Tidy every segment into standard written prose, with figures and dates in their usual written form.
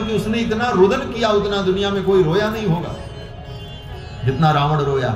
क्योंकि उसने इतना रुदन किया, उतना दुनिया में कोई रोया नहीं होगा जितना रावण रोया।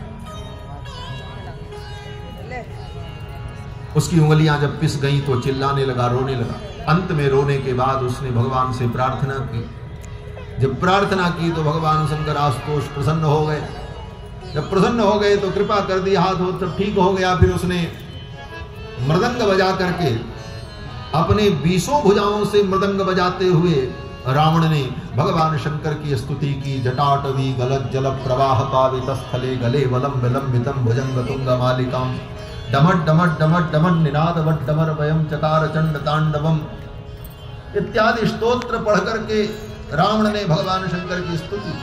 उसकी उंगलियां जब पिस गई तो चिल्लाने लगा, रोने लगा। अंत में रोने के बाद उसने भगवान से प्रार्थना की। जब प्रार्थना की तो भगवान शंकर आशुतोष प्रसन्न हो गए। जब प्रसन्न हो गए तो कृपा कर दी, हाथ हो सब ठीक हो गया। फिर उसने मृदंग बजा करके अपने 20 भुजाओं से मृदंग बजाते हुए रावण ने भगवान शंकर की स्तुति की। जटाटवी गलत जल प्रवाह पावित स्थले गले वलम विलंबितम भुजंग तुंग मालिकाम डमट डमट डमट डमट निनाद वट डमर वयम चकार चंड तांडवम इत्यादि स्तोत्र पढ़ करके रावण ने भगवान शंकर की स्तुति।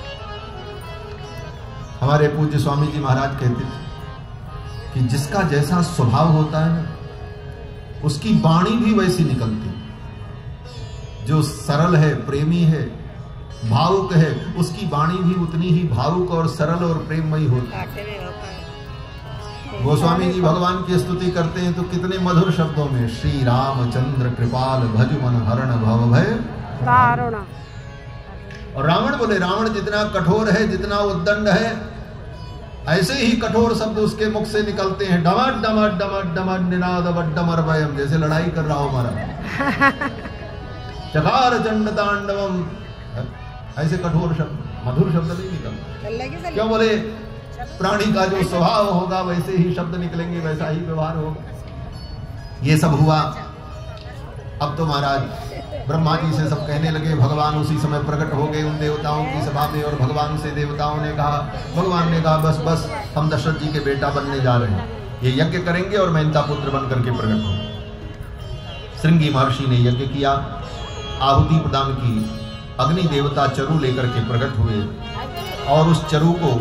हमारे पूज्य स्वामी जी महाराज कहते थे कि जिसका जैसा स्वभाव होता है ना, उसकी वाणी भी वैसी निकलती। जो सरल है, प्रेमी है, भावुक है, उसकी वाणी भी उतनी ही भावुक और सरल और प्रेममयी होती है। गोस्वामी जी भगवान की स्तुति करते हैं तो कितने मधुर शब्दों में, श्री रामचंद्र कृपाल भज मन हरण भव भय तारण। और रावण बोले, रावण जितना कठोर है, जितना उद्दंड है, ऐसे ही कठोर शब्द उसके मुख से निकलते हैं। डमट डमट डमट डमट निनाद वड्डमर वयम, जैसे लड़ाई कर रहा हो हमारा। चकार चंड तांडवम, ऐसे कठोर शब्द, मधुर शब्द नहीं निकलते। क्यों बोले? प्राणी का जो स्वभाव होगा वैसे ही शब्द निकलेंगे, वैसा ही व्यवहार होगा। ये सब हुआ। अब तो महाराज ब्रह्मा जी से सब कहने लगे। भगवान उसी समय प्रकट हो गए उन देवताओं की सभा में, और भगवान से देवताओं ने कहा, भगवान ने कहा बस बस हम दशरथ जी के बेटा बनने जा रहे हैं, ये यज्ञ करेंगे और मैनता पुत्र बन करके प्रकट होंगे। श्रृंगी महर्षि ने यज्ञ किया, आहुति प्रदान की। अग्नि देवता चरु लेकर के प्रकट हुए और उस चरु को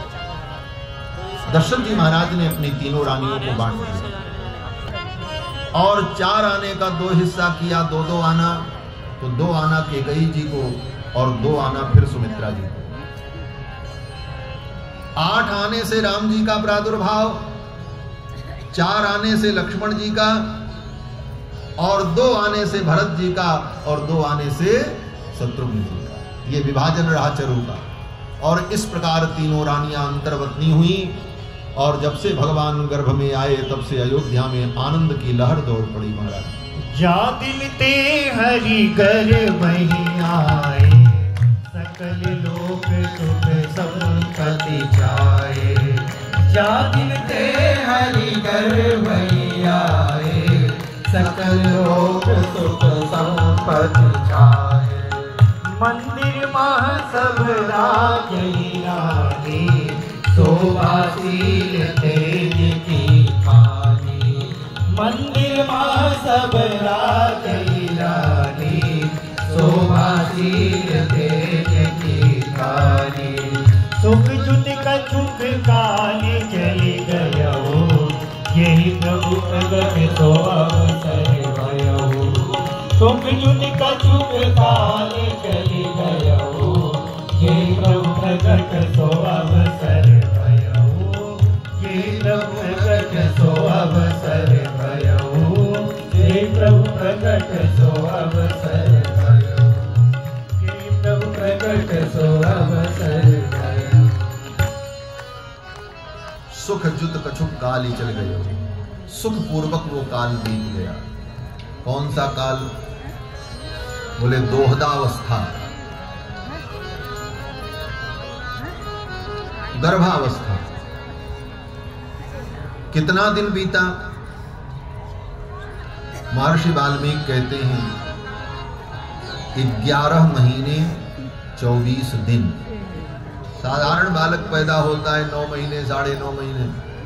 दशरथ जी महाराज ने अपनी तीनों रानियों को बांट दिया और 4 आने का 2 हिस्सा किया। 2-2 आना, तो 2 आना कैकेयी जी को और 2 आना फिर सुमित्रा जी को। 8 आने से राम जी का प्रादुर्भाव, 4 आने से लक्ष्मण जी का, और 2 आने से भरत जी का, और 2 आने से शत्रुघ्न जी का। ये विभाजन रहा चरु का। और इस प्रकार तीनों रानियां अंतर्वतनी हुई। और जब से भगवान गर्भ में आए तब से अयोध्या में आनंद की लहर दौड़ पड़ी महाराज। जा दिल ते हरि गर्भ आए, सकल लोक सुख संपत्ति जाए। जा दिल ते हरि गर्भ आए, सकल लोक सुख संपत्ति जाए। मंदिर मह सब राजई रानी, शोभाशील तेज की पानी। मंदिर मां सब राजई रानी, शोभाशील तेज की पानी। सुख जुत कछुक काल चली गयो, यही प्रभु प्रगट तो अवसर भयो। सुख जुत कछुक काल चली गयो, यही प्रभु प्रगट तो अवसर भयो। ये प्रभु प्रगट सो अवसर भयो, ये प्रभु प्रगट सो अवसर भयो, ये प्रभु प्रगट सो अवसर भयो। सुख जुत कछुक काल ही चल गयो, सुख पूर्वक वो काल बीत गया। कौन सा काल? बोले दोहदावस्था, गर्भावस्था। कितना दिन बीता? महर्षि वाल्मीकि कहते हैं 11 महीने 24 दिन। साधारण बालक पैदा होता है 9 महीने 9.5 महीने,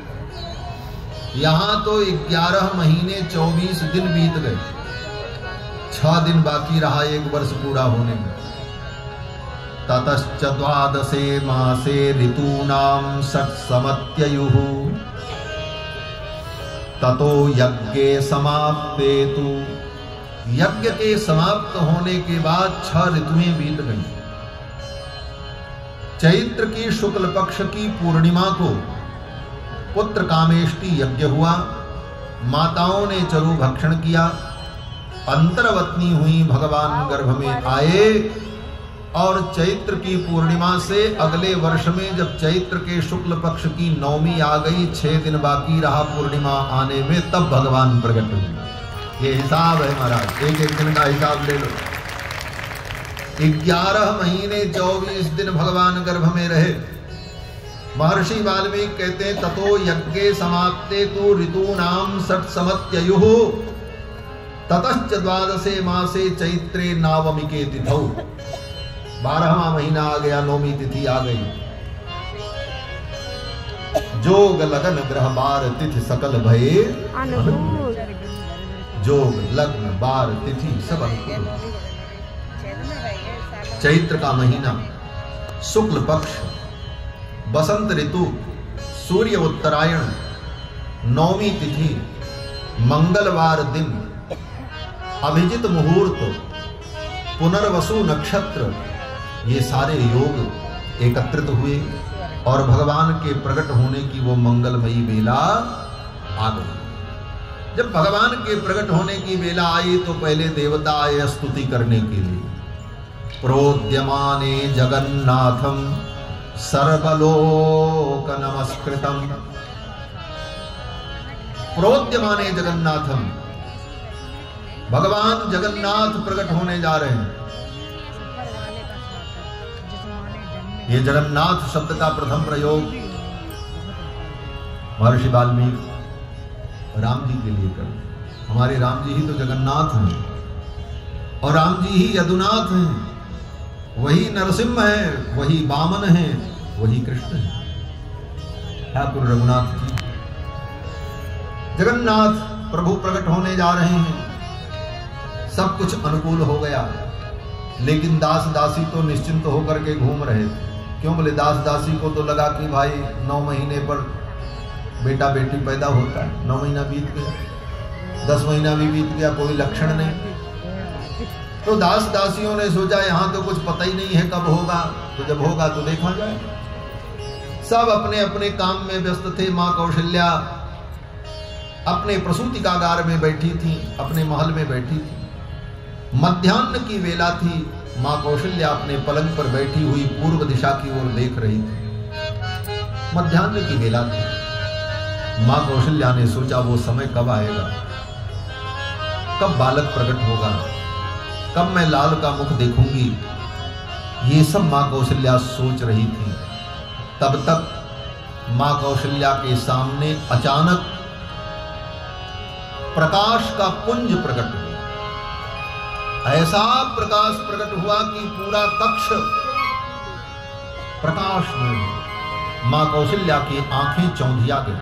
यहां तो 11 महीने 24 दिन बीत गए। 6 दिन बाकी रहा 1 वर्ष पूरा होने में। ततश्च 12 मासे ऋतूनां षट्समत्ययुः, ततो यज्ञे समाप्तेतु। यज्ञ के समाप्त होने के बाद 6 ऋतुएं बीत गई। चैत्र की शुक्ल पक्ष की पूर्णिमा को पुत्र कामेष्टि यज्ञ हुआ। माताओं ने चरु भक्षण किया अंतर्वतनी हुई, भगवान गर्भ में आए। और चैत्र की पूर्णिमा से अगले वर्ष में जब चैत्र के शुक्ल पक्ष की नवमी आ गई, 6 दिन बाकी रहा पूर्णिमा आने में, तब भगवान प्रकट हुए। ये हिसाब है महाराज, एक एक दिन का हिसाब ले लो। 11 महीने 24 दिन भगवान गर्भ में रहे। महर्षि वाल्मीकि कहते हैं ततो यज्ञे समाप्ते तु ऋतूनाम षट् समत्ययुः ततश्च द्वादशे मासे चैत्रे नवमिके तिथौ। 12वां महीना आ गया, नौमी तिथि आ गई। जोग लगन ग्रह बार तिथि सकल भये अनुकूल। जोग लग्न बार तिथि सब अनुकूल। चैत्र का महीना, शुक्ल पक्ष, बसंत ऋतु, सूर्य उत्तरायण, नौमी तिथि, मंगलवार दिन, अभिजित मुहूर्त, पुनर्वसु नक्षत्र, ये सारे योग एकत्रित हुए और भगवान के प्रकट होने की वो मंगलमयी बेला आ गई। जब भगवान के प्रकट होने की बेला आई तो पहले देवता आए स्तुति करने के लिए। प्रोद्यमाने जगन्नाथम सर्वलोक नमस्कृतम। प्रोद्यमाने जगन्नाथम, भगवान जगन्नाथ प्रकट होने जा रहे हैं। ये जगन्नाथ शब्द का प्रथम प्रयोग महर्षि वाल्मीकि राम जी के लिए कर। हमारे राम जी ही तो जगन्नाथ हैं और राम जी ही यदुनाथ हैं। वही नरसिंह है, वही वामन है, वही कृष्ण है। ठाकुर रघुनाथ जी जगन्नाथ प्रभु प्रकट होने जा रहे हैं। सब कुछ अनुकूल हो गया, लेकिन दास दासी तो निश्चिंत होकर के घूम रहे थे। क्यों? बोले दास दासी को तो लगा कि भाई 9 महीने पर बेटा बेटी पैदा होता है। 9 महीना बीत गया, 10 महीना भी बीत गया, कोई लक्षण नहीं। तो दास दासियों ने सोचा यहाँ तो कुछ पता ही नहीं है कब होगा, तो जब होगा तो देखा जाए। सब अपने अपने काम में व्यस्त थे। माँ कौशल्या अपने प्रसूतिकागार में बैठी थी, अपने महल में बैठी थी। मध्याह्न की वेला थी। माँ कौशल्या अपने पलंग पर बैठी हुई पूर्व दिशा की ओर देख रही थी। मध्याह्न की वेला थी। माँ कौशल्या ने सोचा वो समय कब आएगा, कब बालक प्रकट होगा, कब मैं लाल का मुख देखूंगी। ये सब माँ कौशल्या सोच रही थी। तब तक माँ कौशल्या के सामने अचानक प्रकाश का पुंज प्रकट हुआ। ऐसा प्रकाश प्रकट हुआ कि पूरा कक्ष प्रकाश में। मां कौशल्या की आंखें चौंधिया गई।